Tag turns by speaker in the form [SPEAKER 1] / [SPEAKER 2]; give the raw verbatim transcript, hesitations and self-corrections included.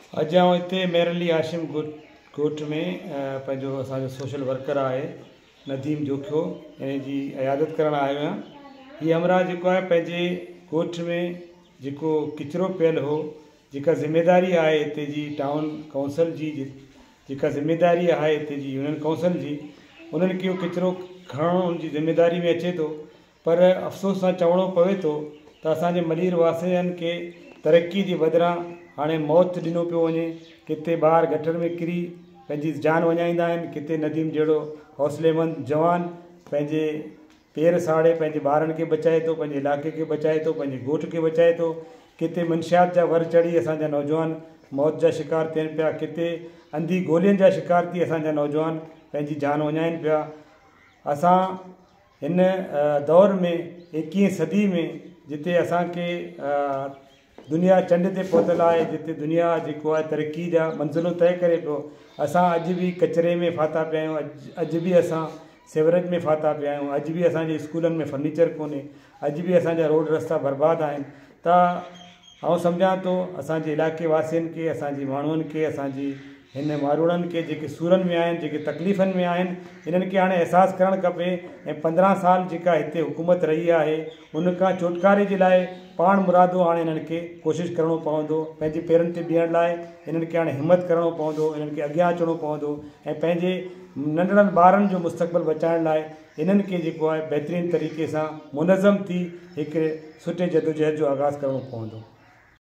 [SPEAKER 1] अॼु आउं हिते मेरली आशिम ॻोठ ॻोठ में पंहिंजो असांजो सोशल वर्कर आहे नदीम जोखियो हिन जी इयादत करणु आयो आहियां। हीअ हमरा जेको आहे पंहिंजे ॻोठ में जेको किचिरो पियल हो, जेका ज़िमेदारी आहे हिते जी टाउन काउंसिल जी, जेका ज़िमेदारी आहे हिते जी यूनियन काउंसिल जी, उन्हनि खे किचिरो खणणु उनजी ज़िमेदारी में अचे थो। पर अफ़सोस सां चवणो पवे थो त असांजे मलीर वासियुनि खे तरक़ी जे बदिरां हाणे मौत ॾिनो पियो वञे। किथे ॿार गटर में किरी पंहिंजी जान वञाईंदा आहिनि, किथे नदीम जहिड़ो हौसलेमंद जवान पंहिंजे पेर साड़े पंहिंजे ॿारनि खे बचाए थो, पंहिंजे इलाइक़े खे बचाए थो, पंहिंजे ॻोठ खे बचाए थो। किथे मंशियात जा वर चढ़ी असांजा नौजवान मौत जा शिकार थियनि पिया, किथे अंधी गोलियुनि जा शिकार थी असांजा नौजवान पंहिंजी जान वञाइनि पिया। असां हिन दौर में एकवीह सदी में जिते असांखे दुनिया चंड ते पहुतल आहे, जिते दुनिया जेको आहे तरक़ी जा मंज़िलूं तय करे पियो, असां अॼु बि कचिरे में फाथा पिया आहियूं। अॼु अॼु बि असां सेवरेज में फाथा पिया आहियूं। अॼु बि असांजे स्कूलनि में फर्नीचर कोन्हे, अॼु बि असांजा रोड रस्ता बर्बादु आहिनि। त आउं सम्झां थो असांजे इलाइक़े वासियुनि खे, असांजी माण्हुनि खे, असांजी हिन माण्हुनि खे जेके सूरनि में आहिनि, जेके तकलीफ़ुनि में आहिनि, इन्हनि खे हाणे अहसासु करणु खपे। ऐं पंद्रहं साल जेका हिते हुकूमत रही आहे, उन खां छुटकारे जे लाइ पाण मुरादो हाणे इन्हनि खे कोशिशि करिणो पवंदो। पंहिंजे पेरनि ते बीहण लाइ इन्हनि खे हाणे हिमत करिणो पवंदो, इन्हनि खे अॻियां अचिणो पवंदो ऐं पंहिंजे नंढड़नि ॿारनि जो मुस्तक़बिल बचाइण लाइ इन्हनि खे जेको आहे बहितरीनु तरीक़े सां मुनज़म थी हिकु सुठे जदोजहद जो आगाज़ करिणो पवंदो।